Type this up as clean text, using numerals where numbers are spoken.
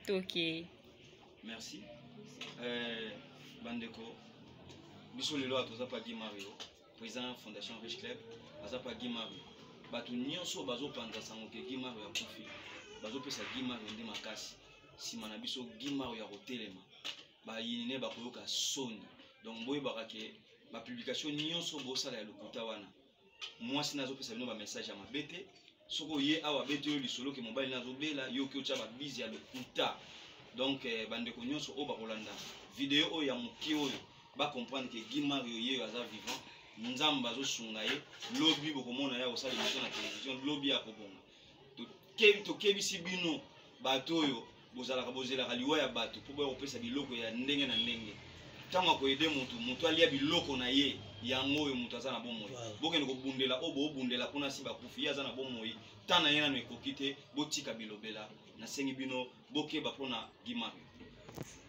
Ok. Merci. Bandeko, biso lelo atoza pa Guy Mario, président Fondation Riche Club, aza pa Guy Mario. Bato nyonso bazo panza sango ke Guy Mario ya kufi. Bazo pesa Guy Mario ndi makasi. Sima na biso Guy Mario ya kotelema. Ba yinine ba koyoka soni. Donc boye bakake ba publication nyonso bosala ya lokuta wana. Moi sinazo pesa bino ba message ya mabete. Soko ye awa bete yo lisolo ke mobile nazo bela yo ki ocha ba busy ya lokuta. Donc bandeko nyonso o ba kolanda vidéo o ya muki oyo ba comprendre que Guy Mario ye aza vivant. Nzamba zo sunga ye lobby bokomona ya osala émission na télévision lobby ya kobonga. To kebisi bino bato oyo bozalaka bozelaka liwa ya bato po ba opesa biloko ya ndenge na ndenge. Tango ko aider mutu alia biloko na ye yango oyo mutu aza na bomoi. Bokende ko bundela o bo bundela kuna si ba kufi aza na bomoi. Tana yena no ekokite botika bilobela na sengi bino bokeba pona Guy Mario.